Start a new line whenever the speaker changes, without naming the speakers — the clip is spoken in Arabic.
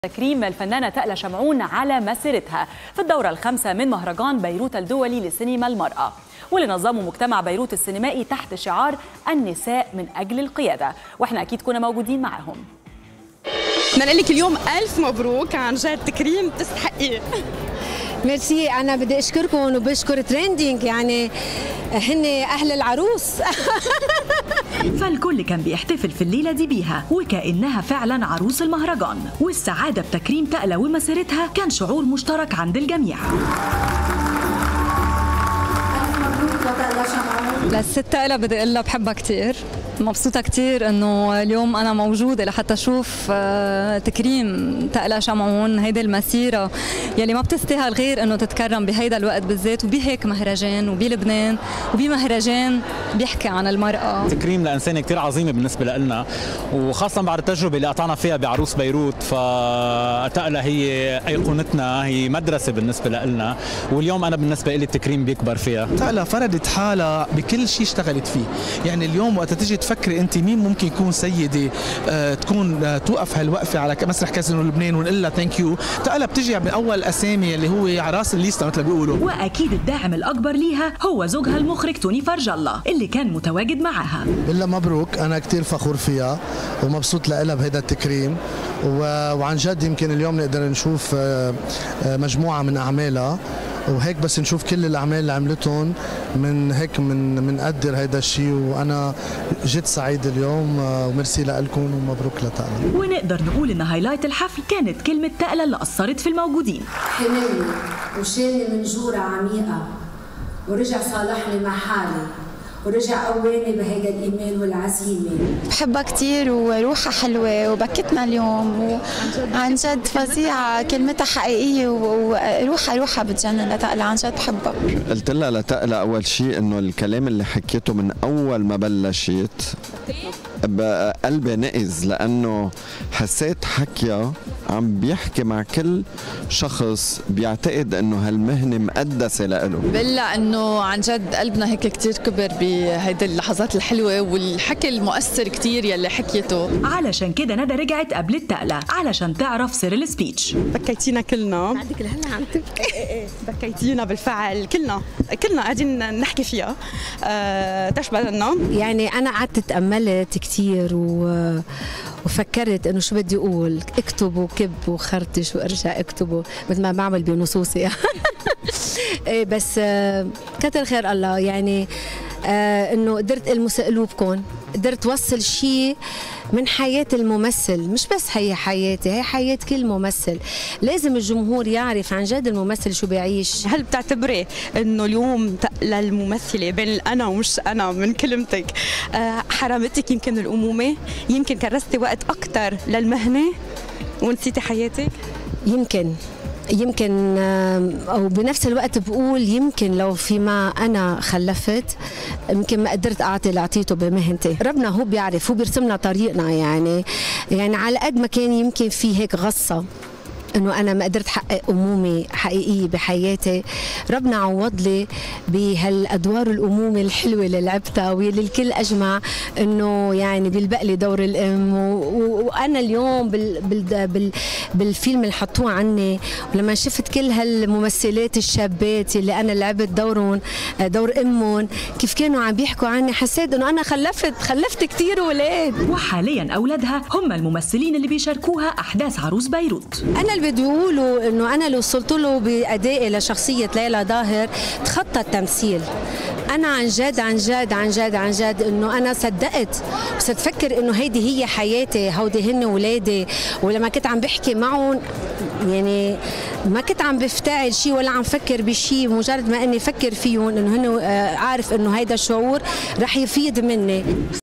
تكريم الفنانة تقلا شمعون على مسيرتها في الدورة الخامسة من مهرجان بيروت الدولي لسينما المرأة، واللي نظموا مجتمع بيروت السينمائي تحت شعار النساء من أجل القيادة، واحنا أكيد كنا موجودين معاهم.
بدنا نقول لك اليوم ألف مبروك، عن جد تكريم تستحقيه.
ميرسي، أنا بدي أشكركم وبشكر تريندينج، يعني هن أهل العروس.
فالكل كان بيحتفل في الليلة دي بيها وكأنها فعلا عروس المهرجان، والسعادة بتكريم تقلا ومسيرتها كان شعور مشترك عند الجميع.
للست تقلا بدي اقول لها بحبها كثير، مبسوطة كثير انه اليوم انا موجودة لحتى اشوف تكريم تقلا شمعون، هيدي المسيرة يلي ما بتستاهل غير انه تتكرم بهيدا الوقت بالذات، وبهيك مهرجان وبلبنان وبمهرجان بيحكي عن المرأة.
تكريم لإنسانة كثير عظيمة بالنسبة لنا، وخاصة بعد التجربة اللي قطعنا فيها بعروس بيروت، فتقلا هي أيقونتنا، هي مدرسة بالنسبة لنا، واليوم أنا بالنسبة لي التكريم بيكبر فيها.
تقلا فردت حالها بكل شيء اشتغلت فيه، يعني اليوم وقت تيجي تفكري انت مين ممكن يكون سيده تكون توقف هالوقفه على مسرح كازينو لبنان ونقول لها ثانك يو، تقلا بتجي من اول اسامي اللي هو على راس الليسته مثل ما بيقولوا.
واكيد الداعم الاكبر ليها هو زوجها المخرج توني فرج الله اللي كان متواجد معاها.
بالله مبروك، انا كثير فخور فيها ومبسوط لها بهذا التكريم، وعن جد يمكن اليوم نقدر نشوف مجموعه من اعمالها، وهيك بس نشوف كل الاعمال اللي عملتهم من هيك منقدر هيدا الشيء، وانا جد سعيد اليوم وميرسي لكم ومبروك لتقلا.
ونقدر نقول ان هايلايت الحفل كانت كلمه تقلا اللي اثرت في الموجودين.
حملني وشالني من جوره عميقه ورجع صالحني مع حالي ورجع قواني بهيدا الايمان والعزيمه.
بحبها كثير وروحها حلوه وبكتنا اليوم، وعن جد فظيعه، كلمتها حقيقيه وروحها بتجنن لتقلا، عن جد بحبها.
قلت لها لتقلا اول شيء انه الكلام اللي حكيته من اول ما بلشت قلبي نقز، لانه حسيت حكيها عم بيحكي مع كل شخص بيعتقد انه هالمهنه مقدسه لإله.
بقلها انه عن جد قلبنا هيك كثير كبر بهيدي اللحظات الحلوه والحكي المؤثر كثير يلي حكيته.
علشان كده ندى رجعت قبل تقلا علشان تعرف سر السبيتش.
بكيتينا كلنا،
بعدك لهلا عم تبكي.
بكيتينا بالفعل، كلنا قاعدين نحكي فيها. تشبهنا،
يعني انا قعدت تاملت كثير وفكرت انه شو بدي اقول، اكتب وكب وخرطش وارجع اكتبه مثل ما بعمل بنصوصي. بس كتر خير الله، يعني انه قدرت المس قلوبكم، قدرت اوصل شيء من حياة الممثل، مش بس هي حياتي، هي حياة كل ممثل. لازم الجمهور يعرف عن جد الممثل شو بيعيش.
هل بتعتبري انه اليوم تقلا الممثله بين الانا ومش انا من كلمتك حرمتك يمكن الامومه، يمكن كرستي وقت اكثر للمهنه ونسيتي حياتك؟
يمكن او بنفس الوقت بقول يمكن لو فيما انا خلفت يمكن ما قدرت اعطي اللي اعطيته بمهنتي. ربنا هو بيعرف، هو بيرسمنا طريقنا، يعني على قد ما كان يمكن في هيك غصه انه انا ما قدرت احقق امومه حقيقيه بحياتي، ربنا عوض لي بهالادوار الامومه الحلوه اللي لعبتها واللي الكل اجمع انه يعني بيلبق لي دور الام. وانا اليوم بالفيلم اللي حطوه عني، ولما شفت كل هالممثلات الشابات اللي انا لعبت دورهم دور امهم كيف كانوا عم بيحكوا عني، حسيت انه انا خلفت كثير اولاد.
وحاليا اولادها هم الممثلين اللي بيشاركوها احداث عروس بيروت.
انا اللي بدي اقوله انه انا اللي وصلت له بادائي لشخصيه ليلى ظاهر تخطى التمثيل. انا عن جد انه انا صدقت وصرت افكر انه هيدي هي حياتي، هودي هن اولادي، ولما كنت عم بحكي معهم يعني ما كنت عم بفتعل شيء ولا عم فكر بشيء، مجرد ما اني فكر فيهم انه هن عارف انه هيدا الشعور رح يفيض مني.